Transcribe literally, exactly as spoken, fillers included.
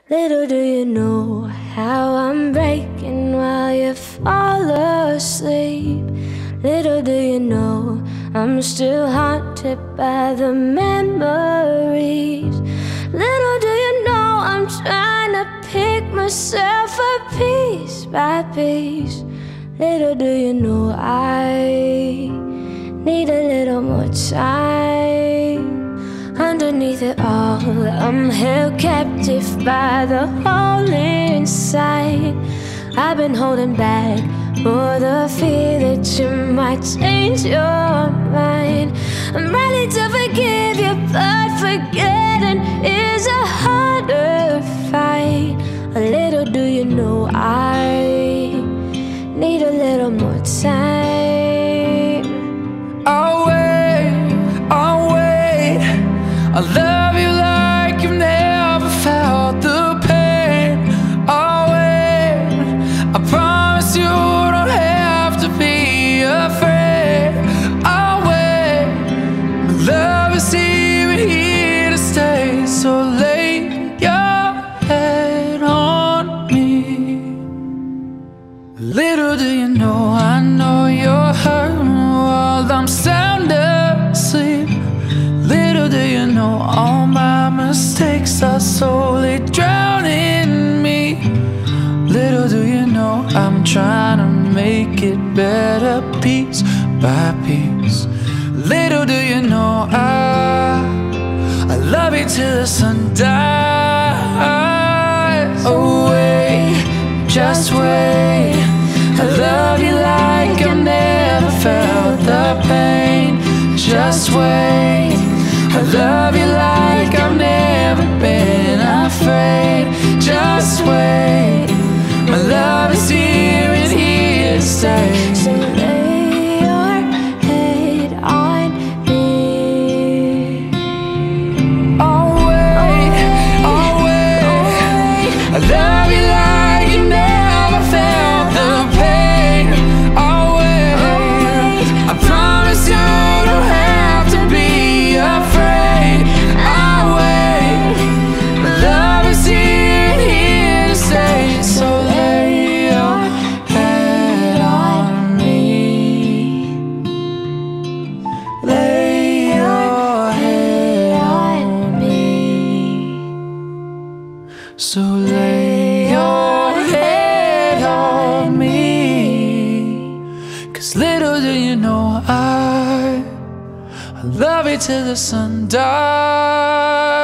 Little do you know how I'm breaking while you fall asleep. Little do you know I'm still haunted by the memories. Little do you know I'm trying to pick myself up piece by piece. Little do you know I need a little more time. Underneath it all, I'm held captive by the hole inside. I've been holding back for the fear that you might change your mind. I'm ready to forgive you, but forgetting is a harder fight. A little do you know I need a little more time. I'll wait, I'll wait. I love you like you've never felt the pain. I'll wait. I promise you don't have to be afraid. I'll wait. Love is here and here to stay. So lay your head on me. Little do you know, I know you're hurting while I'm sound asleep. Little do you know, all my mistakes are slowly drowning me. Little do you know, I'm trying to make it better piece by piece. Little do you know, I I love you till the sun dies. Oh wait, just wait. I love you like I've never felt the pain. Just wait. I love you like I've never been afraid. Just wait. My love is here and here to stay. So lay your head on me. I'll wait, I'll wait. I love you like you never felt the pain. I'll wait. I promise you don't have to be afraid. I'll wait. My love is here and here to stay. So lay your head on me. Lay your head on me. So lay your head on me. 'Cause little do you know I I love you till the sun dies.